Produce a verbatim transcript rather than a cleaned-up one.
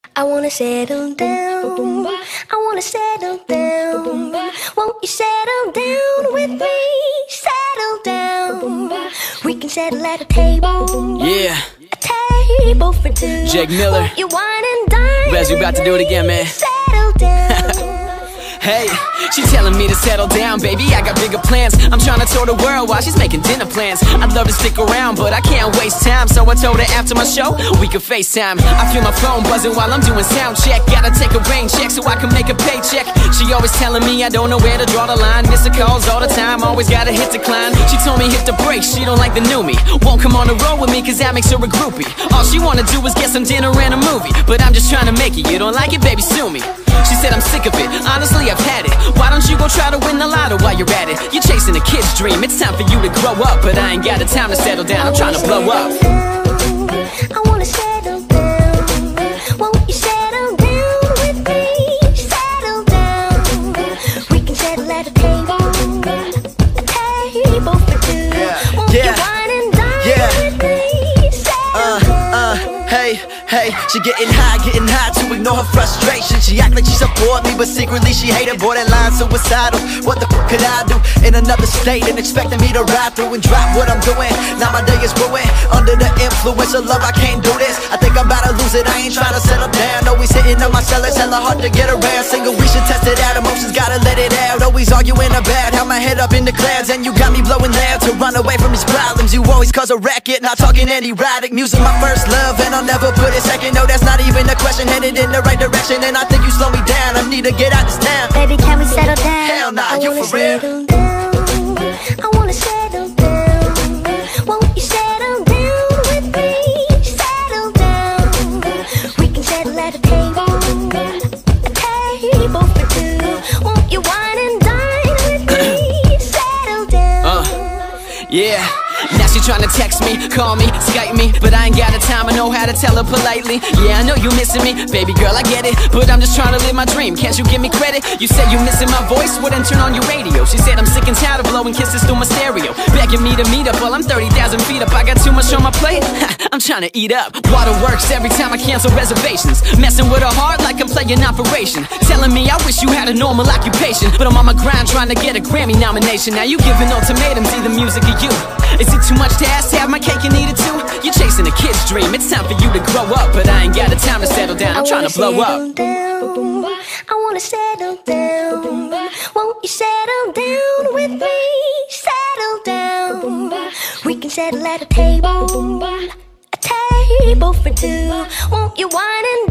I wanna settle down. I wanna settle down. Won't you settle down with me? Settle down. We can settle at a table. Yeah. A table for two. Jake Miller. Won't you wine and dine? Rez, we about to do it again, man. Settle down. Hey, she telling me to settle down, baby, I got bigger plans. I'm trying to tour the world while she's making dinner plans. I'd love to stick around, but I can't waste time. So I told her after my show, we could FaceTime. I feel my phone buzzing while I'm doing sound check. Gotta take a rain check so I can make a paycheck. She always telling me I don't know where to draw the line. Miss her calls all the time, always gotta hit decline. She told me hit the brakes, she don't like the new me. Won't come on the road with me cause that makes her a groupie. All she wanna do is get some dinner and a movie. But I'm just trying to make it, you don't like it, baby, sue me. She said I'm sick of it, honestly I've had it. Why don't you go try to win the lotto while you're at it? You're chasing a kid's dream, it's time for you to grow up. But I ain't got the time to settle down, I'm trying to blow up. I wanna settle down. Won't you settle down with me? Settle down. We can settle at a table. A table for two. Won't Yeah. you wine and dine Yeah. with me? Settle down. Uh, hey, hey, she getting high, getting high to ignore her frustration. She act like she support me, but secretly she hated, borderline suicidal. What the fuck could I do in another state and expecting me to ride through and drop what I'm doing? Now my day is ruined, under the influence of love, I can't do this. I think I'm about to lose it, I ain't trying to settle down. Always hitting on my cell, it's hella hard to get around. Single, we should test it out, emotions gotta let it out. Always arguing about how my head up in the clouds, and you got me blowing loud to run away from these problems. You always cause a racket, not talking any erotic. Music my first love, and I'll never put it second. No, that's not even a question, headed in the right direction. And I think you slow me down, I need to get out this town. Baby, can we settle down? Hell nah, I you wanna for real? settle down. I wanna settle down. Won't you settle down with me? Settle down. We can settle at a table. A table for two. Won't you wine and dine with me? Settle down. Uh, yeah. Now she tryna text me, call me, Skype me, but I ain't got the time, I know how to tell her politely. Yeah, I know you missing me, baby girl, I get it, but I'm just trying to live my dream, can't you give me credit? You said you missing my voice, well then turn on your radio. She said I'm sick and tired of blowing kisses through my stereo, begging me to meet up while I'm thirty thousand feet up. I got too much on my plate, I'm trying to eat up. Waterworks every time I cancel reservations, messing with her heart like I'm playing Operation. Telling me I wish you had a normal occupation, but I'm on my grind trying to get a Grammy nomination. Now you giving ultimatums, either music or you. Is it too much to ask to have my cake and eat it too? You're chasing a kid's dream, it's time for you to grow up. But I ain't got the time to settle down, I'm trying to blow up. Down. I wanna settle down. Won't you settle down with me? Settle down. We can settle at a table. A table for two. Won't you wine and